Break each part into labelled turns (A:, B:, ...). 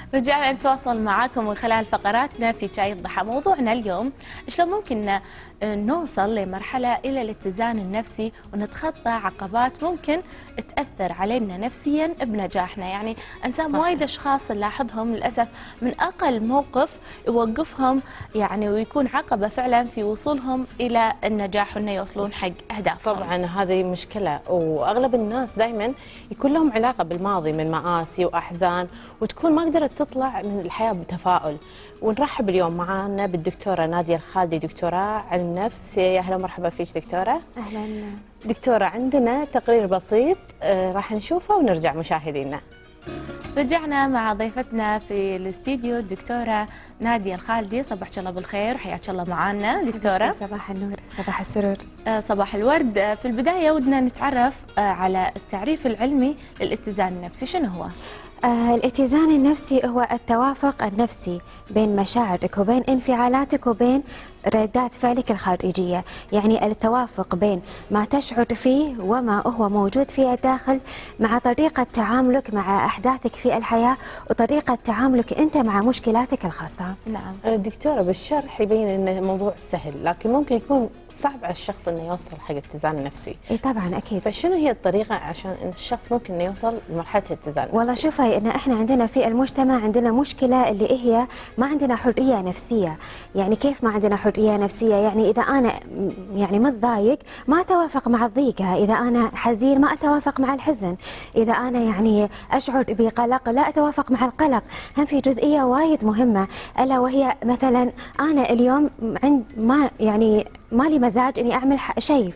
A: رجعنا نتواصل معاكم من خلال فقراتنا في شاي الضحى. موضوعنا اليوم شلون ممكن نوصل لمرحلة إلى الاتزان النفسي ونتخطى عقبات ممكن تأثر علينا نفسيا بنجاحنا. يعني أنسان وايد أشخاص نلاحظهم للأسف من أقل موقف يوقفهم يعني ويكون عقبة فعلا في وصولهم إلى النجاح وإنه يوصلون حق أهدافهم.
B: طبعا هذه مشكلة، وأغلب الناس دائما يكون لهم علاقة بالماضي من مآسي وأحزان، وتكون ما قدرت تطلع من الحياة بتفاؤل. ونرحب اليوم معنا بالدكتورة نادية الخالدي، دكتورة علم نفس. يا أهلا ومرحبا فيك دكتورة.
C: أهلا
B: دكتورة، عندنا تقرير بسيط راح نشوفه ونرجع مشاهدينا.
A: رجعنا مع ضيفتنا في الاستديو الدكتورة نادية الخالدي. صباحك الله بالخير، حياك الله معنا دكتورة.
C: صباح النور، صباح السرور.
A: صباح الورد. في البداية ودنا نتعرف على التعريف العلمي للاتزان النفسي، شنو هو؟
C: الاتزان النفسي هو التوافق النفسي بين مشاعرك وبين انفعالاتك وبين ردات فعلك الخارجية. يعني التوافق بين ما تشعر فيه وما هو موجود في الداخل، مع طريقة تعاملك مع أحداثك في الحياة وطريقة تعاملك أنت مع مشكلاتك الخاصة.
A: نعم
B: دكتورة، بالشرح يبين أن الموضوع سهل، لكن ممكن يكون صعب على الشخص انه يوصل حق الاتزان النفسي.
C: اي طبعا اكيد.
B: فشنو هي الطريقه عشان الشخص ممكن انه يوصل لمرحله الاتزان النفسي؟
C: والله شوفي، ان احنا عندنا في المجتمع عندنا مشكله اللي هي ما عندنا حريه نفسيه. يعني كيف ما عندنا حريه نفسيه؟ يعني اذا انا يعني متضايق ما اتوافق مع الضيقه، اذا انا حزين ما اتوافق مع الحزن، اذا انا يعني اشعر بقلق لا اتوافق مع القلق. هم في جزئيه وايد مهمه، الا وهي مثلا انا اليوم عند ما لي مزاج اني اعمل شيء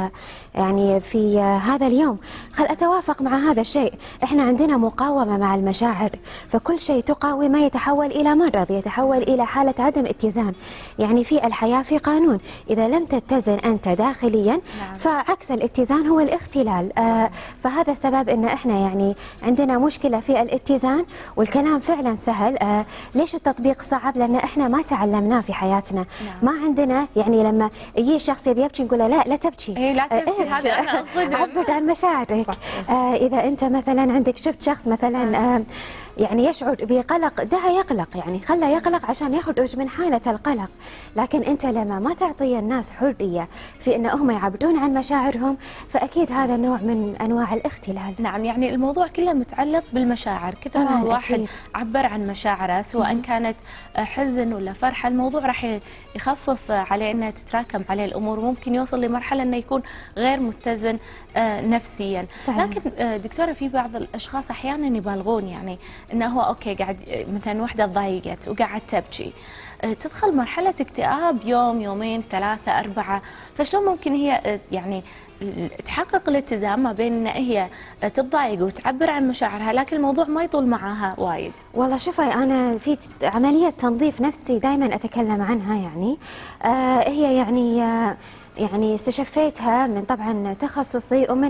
C: في هذا اليوم، خل اتوافق مع هذا الشيء. احنا عندنا مقاومه مع المشاعر، فكل شيء تقاومه يتحول الى مرض، يتحول الى حاله عدم اتزان. يعني في الحياه في قانون، اذا لم تتزن انت داخليا فعكس الاتزان هو الاختلال. فهذا السبب ان احنا يعني عندنا مشكله في الاتزان، والكلام فعلا سهل. ليش التطبيق صعب؟ لان احنا ما تعلمناه في حياتنا. ما عندنا يعني لما يجي شخص يبي يبكي نقول له لا تبكي،
A: لا تبكي، هذا انا اقصده.
C: عبر عن مشاعرك. اذا انت مثلا عندك شفت شخص مثلا يعني يشعر بقلق، دعه يقلق، يعني خله يقلق عشان يخرج من حاله القلق. لكن انت لما ما تعطي الناس حريه في ان هم يعبرون عن مشاعرهم، فاكيد هذا نوع من انواع الاختلال.
A: نعم، يعني الموضوع كله متعلق بالمشاعر. كثر ما الواحد عبر عن مشاعره سواء كانت حزن ولا فرحه، الموضوع راح يخفف عليه انها تتراكم عليه الامور، وممكن يوصل لمرحله انه يكون غير متزن نفسيا. لكن دكتوره، في بعض الاشخاص احيانا يبالغون، يعني انه هو اوكي قاعد مثلا وحده تضايقت وقاعد تبكي، تدخل مرحله اكتئاب يوم يومين ثلاثه اربعه. فشلون ممكن هي يعني تحقق الاتزان ما بين ان هي تتضايق وتعبر عن مشاعرها لكن الموضوع ما يطول معاها وايد؟
C: والله شوفي، انا في عمليه تنظيف نفسي دائما اتكلم عنها. يعني هي يعني استشفيتها من طبعا تخصصي ومن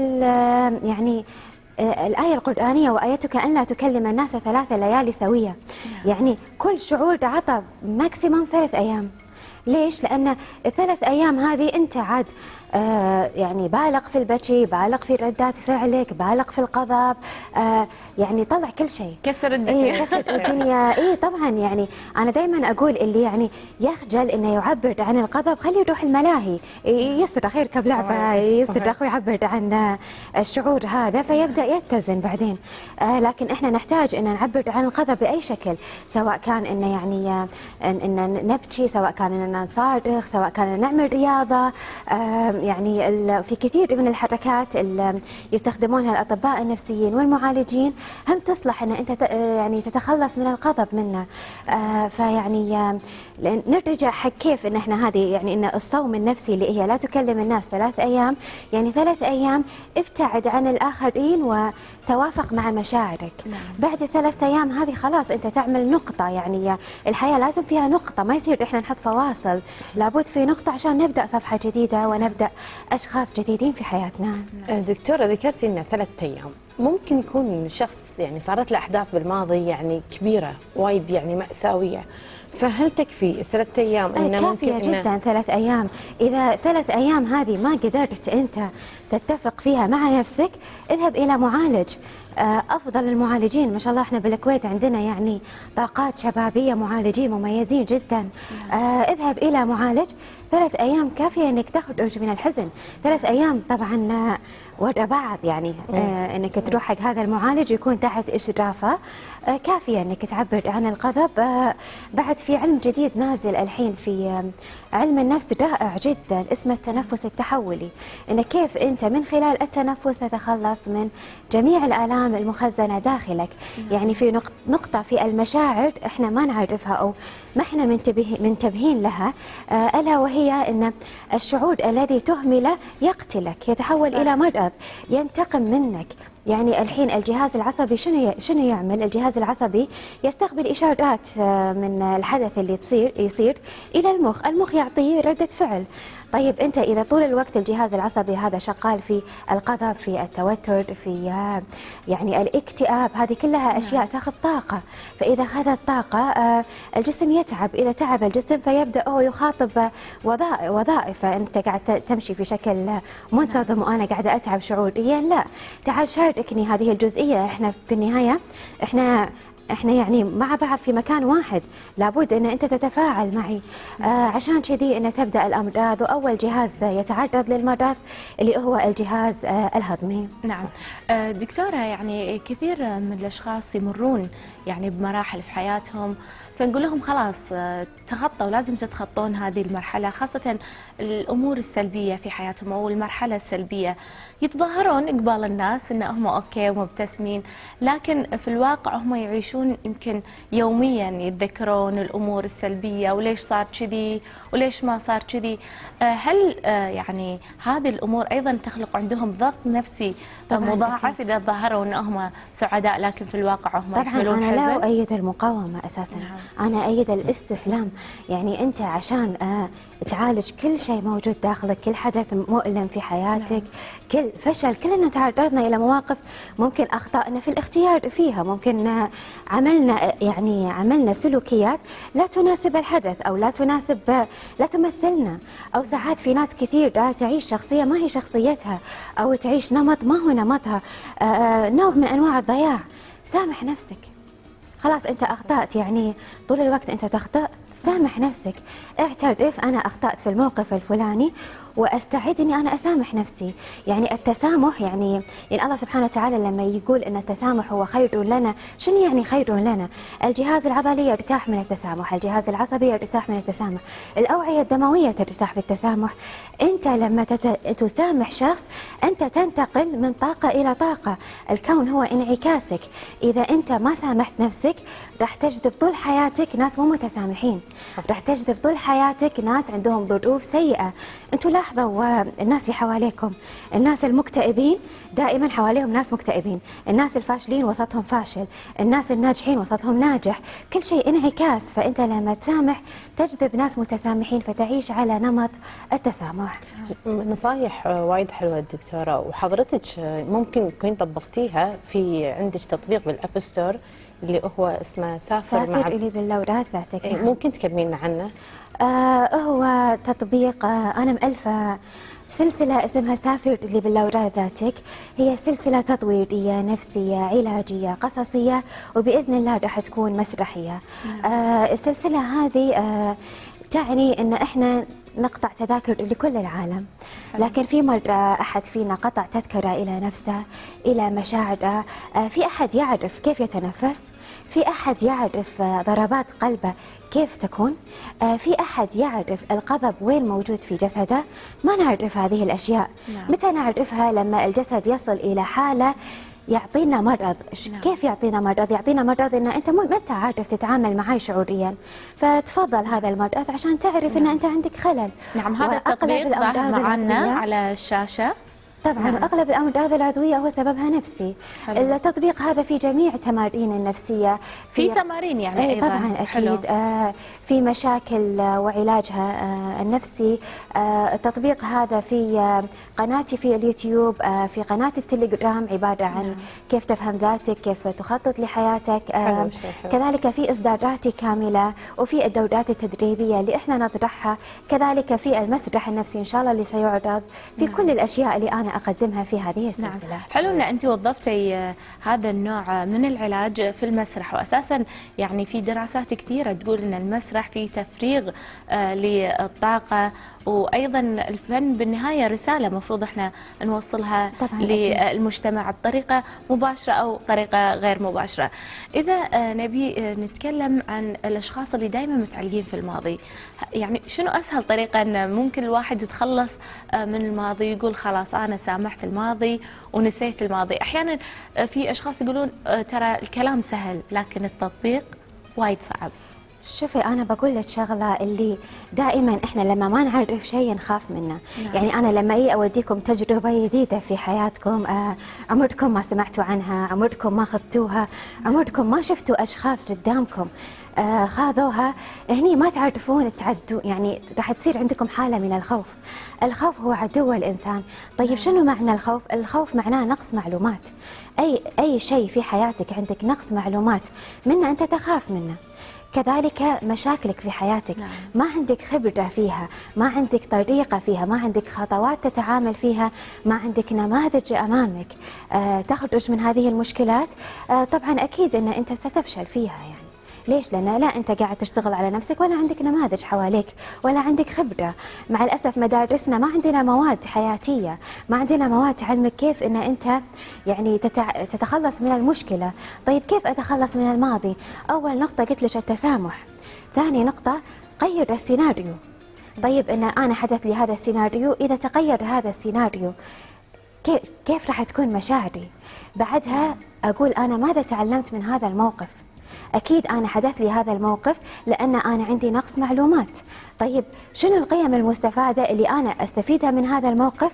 C: يعني الآية القرآنية، وآيتك أن لا تكلم الناس 3 ليالي سوية. يعني كل شعور عطى ماكسيموم 3 أيام. ليش؟ لأن ال3 أيام هذه أنت عاد يعني بالغ في البكي، بالغ في ردات فعلك، بالغ في الغضب، يعني طلع كل شيء،
A: كسر الدنيا.
C: كسر الدنيا. اي طبعا. يعني انا دائما اقول اللي يعني يخجل انه يعبر عن الغضب خليه يروح الملاهي يصرخ، يركب لعبه يصرخ ويعبر عن الشعور هذا فيبدا يتزن بعدين. لكن احنا نحتاج ان نعبر عن الغضب باي شكل، سواء كان انه يعني ان نبكي، سواء كان اننا نصارخ، سواء كان نعمل رياضه. يعني في كثير من الحركات اللي يستخدمونها الأطباء النفسيين والمعالجين هم تصلح أن أنت يعني تتخلص من الغضب منه. فيعني نرجع حق كيف أن احنا هذه يعني أن الصوم النفسي اللي هي لا تكلم الناس 3 أيام، يعني 3 أيام ابتعد عن الآخرين وتوافق مع مشاعرك. بعد 3 أيام هذه خلاص أنت تعمل نقطة. يعني الحياة لازم فيها نقطة، ما يصير احنا نحط فواصل، لابد في نقطة عشان نبدأ صفحة جديدة ونبدأ أشخاص جديدين في حياتنا.
B: دكتورة، ذكرتي إنه 3 أيام، ممكن يكون شخص يعني صارت له أحداث بالماضي يعني كبيرة وايد، يعني مأساوية، فهل تكفي 3 أيام؟
C: كافية جدا 3 أيام. إذا 3 أيام هذه ما قدرت أنت تتفق فيها مع نفسك، اذهب إلى معالج. أفضل المعالجين ما شاء الله، احنا بالكويت عندنا يعني طاقات شبابية، معالجين مميزين جدا. اذهب إلى معالج. 3 أيام كافية انك تخرج من الحزن. 3 أيام طبعا ورا بعض يعني انك تروح حق هذا المعالج يكون تحت اشرافه. كافيه انك تعبر عن الغضب. بعد في علم جديد نازل الحين في علم النفس رائع جدا اسمه التنفس التحولي، ان كيف انت من خلال التنفس تتخلص من جميع الآلام المخزنه داخلك. يعني في نقطه في المشاعر احنا ما نعرفها او ما احنا منتبهين لها، الا وهي ان الشعور الذي تهمله يقتلك، يتحول الى مرض، ينتقم منك. يعني الحين الجهاز العصبي شنو يعمل؟ الجهاز العصبي يستقبل إشارات من الحدث اللي يصير إلى المخ يعطيه ردة فعل. طيب أنت إذا طول الوقت الجهاز العصبي هذا شغال في الغضب، في التوتر، في يعني الاكتئاب، هذه كلها أشياء تأخذ طاقة. فإذا أخذت طاقة الجسم يتعب. إذا تعب الجسم فيبدأ هو يخاطب وظائف. أنت قاعد تمشي في شكل منتظم وأنا قاعدة أتعب شعوريا، لا، تعال شاركني هذه الجزئية. إحنا في النهاية احنا يعني مع بعض في مكان واحد، لابد ان انت تتفاعل معي. عشان كذي ان تبدا الامراض، واول جهاز يتعرض للمرض اللي هو الجهاز الهضمي.
A: نعم دكتوره، يعني كثير من الاشخاص يمرون يعني بمراحل في حياتهم، فنقول لهم خلاص تخطوا، لازم تتخطون هذه المرحله، خاصه الامور السلبيه في حياتهم او المرحله السلبيه. يتظاهرون قبال الناس ان هم اوكي ومبتسمين، لكن في الواقع هم يعيشون يمكن يوميا يتذكرون الامور السلبيه، وليش صار كذي وليش ما صار كذي. هل يعني هذه الامور ايضا تخلق عندهم ضغط نفسي مضاعف اذا ظهروا ان هم سعداء لكن في الواقع هم يحملون حزن؟
C: طبعا انا لا اؤيد المقاومه اساسا. انا اؤيد الاستسلام. يعني انت عشان تعالج كل شيء موجود داخلك، كل حدث مؤلم في حياتك، كل فشل، كلنا تعرضنا الى مواقف ممكن اخطأنا في الاختيار فيها، ممكن عملنا سلوكيات لا تناسب الحدث او لا تمثلنا، او ساعات في ناس كثير تعيش شخصيه ما هي شخصيتها، او تعيش نمط ما هو نمطها. نوع من انواع الضياع. سامح نفسك. خلاص انت اخطأت، يعني طول الوقت انت تخطأ، سامح نفسك. اعترف انا اخطأت في الموقف الفلاني واستعد اني انا اسامح نفسي. يعني التسامح يعني الله سبحانه وتعالى لما يقول ان التسامح هو خير لنا، شنو يعني خير لنا؟ الجهاز العضلي يرتاح من التسامح، الجهاز العصبي يرتاح من التسامح، الاوعيه الدمويه ترتاح في التسامح. انت لما تسامح شخص انت تنتقل من طاقه الى طاقه. الكون هو انعكاسك. اذا انت ما سامحت نفسك راح تجذب طول حياتك ناس مو متسامحين، راح تجذب طول حياتك ناس عندهم ظروف سيئه. انتوا لاحظوا الناس اللي حواليكم، الناس المكتئبين دائما حواليهم ناس مكتئبين، الناس الفاشلين وسطهم فاشل، الناس الناجحين وسطهم ناجح، كل شيء انعكاس. فانت لما تسامح تجذب ناس متسامحين فتعيش على نمط التسامح.
B: نصايح وايد حلوه دكتوره، وحضرتك ممكن تكون طبقتيها في عندك تطبيق بالاب ستور اللي هو اسمه
C: سافر اللي باللورات ذاتك.
B: ممكن تكلمينا عنه؟
C: هو تطبيق أنا مألفة سلسلة اسمها سافر اللي باللورات ذاتك. هي سلسلة تطويرية نفسية علاجية قصصية، وبإذن الله راح تكون مسرحية. السلسلة هذه تعني أن إحنا نقطع تذاكر لكل العالم، لكن في مرة أحد فينا قطع تذكرة إلى نفسه، إلى مشاعره. في أحد يعرف كيف يتنفس، في أحد يعرف ضربات قلبه كيف تكون، في أحد يعرف الغضب وين موجود في جسده. ما نعرف هذه الأشياء. متى نعرفها؟ لما الجسد يصل إلى حالة يعطينا مرض. كيف يعطينا مرض؟ يعطينا مرض ان انت ما انت عارف تتعامل معي شعوريا، فتفضل هذا المرض عشان تعرف ان انت عندك خلل.
A: نعم، هذا التطبيق ظاهر معنا على الشاشه.
C: طبعا اغلب الامراض العضويه هو سببها نفسي. حلو. التطبيق هذا في جميع التمارين النفسيه،
A: في تمارين يعني ايضا
C: طبعا اكيد. في مشاكل وعلاجها النفسي. التطبيق هذا في قناتي في اليوتيوب، في قناه التليجرام، عباره عن كيف تفهم ذاتك، كيف تخطط لحياتك. حلو. كذلك في اصداراتي كامله، وفي الدورات التدريبيه اللي احنا نطرحها، كذلك في المسرح النفسي ان شاء الله اللي سيعرض، في كل الاشياء اللي انا أقدمها في هذه السلسلة.
A: حلو أن أنت وظفتي هذا النوع من العلاج في المسرح، وأساسا يعني في دراسات كثيرة تقول أن المسرح فيه تفريغ للطاقة، وأيضا الفن بالنهاية رسالة مفروض احنا نوصلها للمجتمع بطريقة مباشرة أو طريقة غير مباشرة. إذا نبي نتكلم عن الأشخاص اللي دائما متعلقين في الماضي، يعني شنو أسهل طريقة أن ممكن الواحد يتخلص من الماضي، يقول خلاص أنا سامحت الماضي ونسيت الماضي؟ أحيانا في أشخاص يقولون ترى الكلام سهل لكن التطبيق وايد صعب.
C: شوفي أنا بقول لك شغلة، اللي دائما إحنا لما ما نعرف شيء نخاف منه. يعني أنا لما أوديكم تجربة جديدة في حياتكم، عمركم ما سمعتوا عنها، عمركم ما خذتوها، عمركم ما شفتوا أشخاص قدامكم خاذوها، هني ما تعرفون تعدوا، يعني راح تصير عندكم حالة من الخوف. الخوف هو عدو الإنسان. طيب شنو معنى الخوف؟ الخوف معناه نقص معلومات. أي شيء في حياتك عندك نقص معلومات منه أنت تخاف منه. كذلك مشاكلك في حياتك، ما عندك خبرة فيها، ما عندك طريقة فيها، ما عندك خطوات تتعامل فيها، ما عندك نماذج أمامك تخرج من هذه المشكلات، طبعا أكيد أن أنت ستفشل فيها. يعني ليش؟ لأن لا أنت قاعد تشتغل على نفسك، ولا عندك نماذج حواليك، ولا عندك خبرة. مع الأسف مدارسنا ما عندنا مواد حياتية، ما عندنا مواد تعلمك كيف أن أنت يعني تتخلص من المشكلة. طيب كيف أتخلص من الماضي؟ أول نقطة قلت لك التسامح. ثاني نقطة غير السيناريو. طيب أن أنا حدث لي هذا السيناريو، إذا تغير هذا السيناريو كيف راح تكون مشاعري؟ بعدها أقول أنا ماذا تعلمت من هذا الموقف؟ أكيد أنا حدث لي هذا الموقف لأن أنا عندي نقص معلومات. طيب شنو القيم المستفادة اللي أنا أستفيدها من هذا الموقف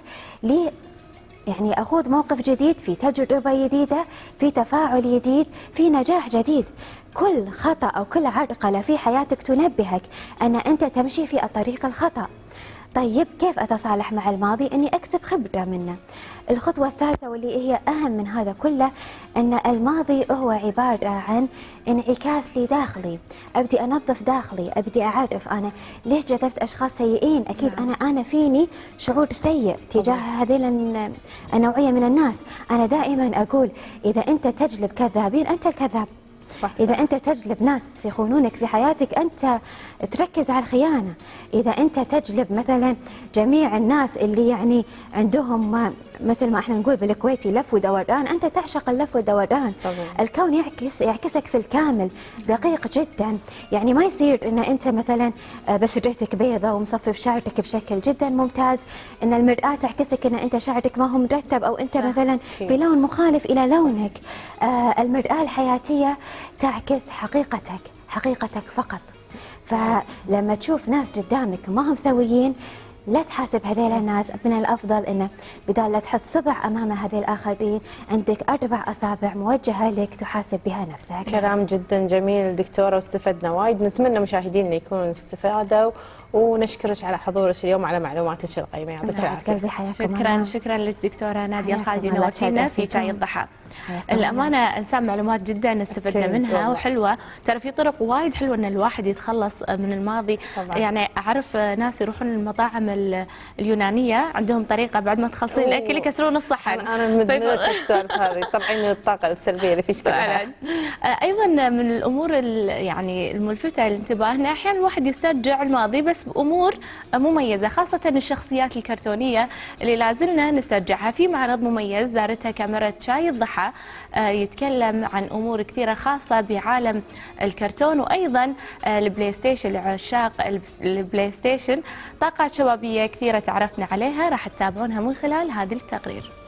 C: يعني أخوض موقف جديد، في تجربة جديدة، في تفاعل جديد، في نجاح جديد. كل خطأ أو كل عرقلة في حياتك تنبهك أن أنت تمشي في الطريق الخطأ. طيب كيف أتصالح مع الماضي؟ أني أكسب خبرة منه. الخطوة الثالثة واللي هي أهم من هذا كله، أن الماضي هو عبارة عن انعكاس لي داخلي. أبدي أنظف داخلي، أبدي أعرف أنا ليش جذبت أشخاص سيئين. أكيد أنا فيني شعور سيء تجاه هذه النوعية من الناس. أنا دائما أقول إذا أنت تجلب كذابين أنت الكذاب. إذا أنت تجلب ناس يخونونك في حياتك أنت تركز على الخيانة. إذا أنت تجلب مثلا جميع الناس اللي يعني عندهم مثل ما احنا نقول بالكويتي لف ودوران، أنت تعشق اللف والدوران. الكون يعكسك في الكامل، دقيق جدا. يعني ما يصير أن أنت مثلا بشرتك بيضة ومصفف شعرك بشكل جدا ممتاز، أن المرآة تعكسك أن أنت شعرك ما هو مرتب، أو أنت مثلا في لون مخالف إلى لونك. المرآة الحياتية تعكس حقيقتك فقط. فلما تشوف ناس قدامك ما هم سويين، لا تحاسب هذيل الناس. من الأفضل أنه بدال لا تحط صبع أمام هذه الآخرين، عندك 4 أصابع موجهة لك تحاسب بها نفسك.
B: كلام جدا جميل دكتورة، واستفدنا وايد. نتمنى مشاهدينا يكونوا استفادوا، ونشكرك على حضورك اليوم على معلوماتك القيمة. يعطيك
C: العافية.
A: شكرا لك دكتورة نادية الخالدي، نورتينا في شاي الضحى. الأمانة إنسان معلومات جدا استفدنا منها وحلوة. ترى في طرق وايد حلوة أن الواحد يتخلص من الماضي طبعا. يعني أعرف ناس يروحون المطاعم اليونانية، عندهم طريقة بعد ما تخلصين الأكل يكسرون الصحن.
B: أنا مدمنة السالفة هذه، طبعا الطاقة السلبية اللي فيش كلها.
A: أيضا من الأمور يعني الملفتة لانتباهنا، أحيانا الواحد يسترجع الماضي بس بأمور مميزة، خاصة الشخصيات الكرتونية اللي لازلنا نسترجعها. في معرض مميز زارتها كاميرا شاي الضحى يتكلم عن أمور كثيرة خاصة بعالم الكرتون، وأيضا البلاي ستيشن لعشاق البلاي ستيشن. طاقات شبابية كثيرة تعرفنا عليها، راح تتابعونها من خلال هذا التقرير.